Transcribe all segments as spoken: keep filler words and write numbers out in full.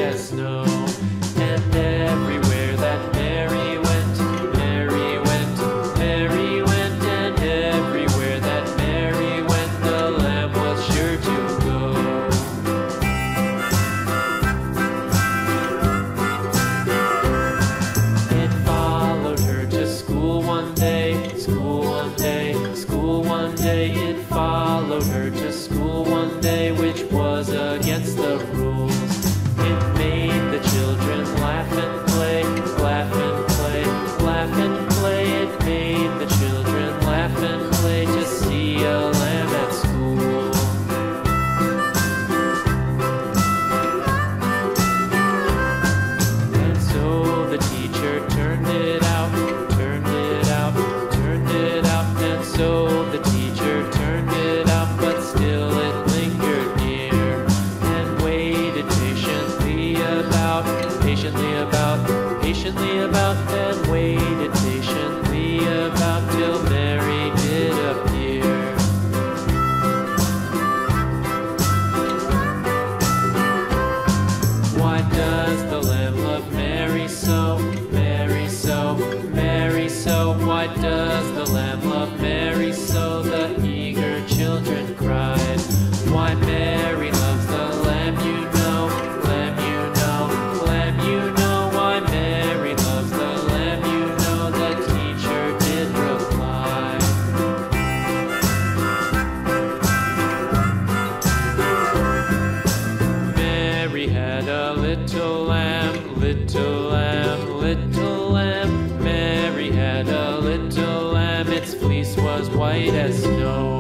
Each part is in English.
as snow. And everywhere that Mary went, Mary went, Mary went, and everywhere that Mary went, the lamb was sure to go. It followed her to school one day, school one day, school one day. It followed her to school one day, which was against the rules. It made the children laugh and play, laugh and play, laugh and play. It made the children laugh and play to see a lamb at school. And so the teacher turned it out, turned it out, turned it out. And so the teacher turned it out, but still it lingered near and waited patiently about, patiently about, patiently about, and waited patiently about till Mary did appear. Why does the lamb love Mary so, Mary so, Mary so? Why does the lamb love Mary so? The eager children cried. Why Mary loves the lamb, you know, lamb, you know, lamb, you know. Why Mary loves the lamb, you know, the teacher did reply. Mary had a little lamb, little lamb, little lamb. Mary had a little lamb, its fleece was white as snow.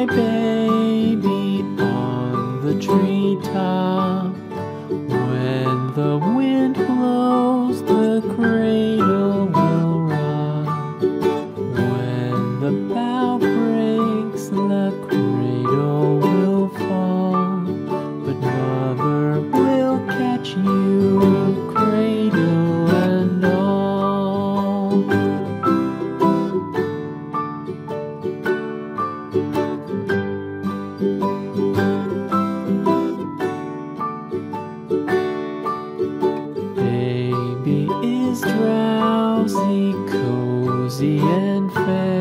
my baby on the treetop. When the wind blows, the cradle will rock. When the bough breaks, the cradle will fall. But mother will catch you, cradle and all. Baby is drowsy, cozy and fair.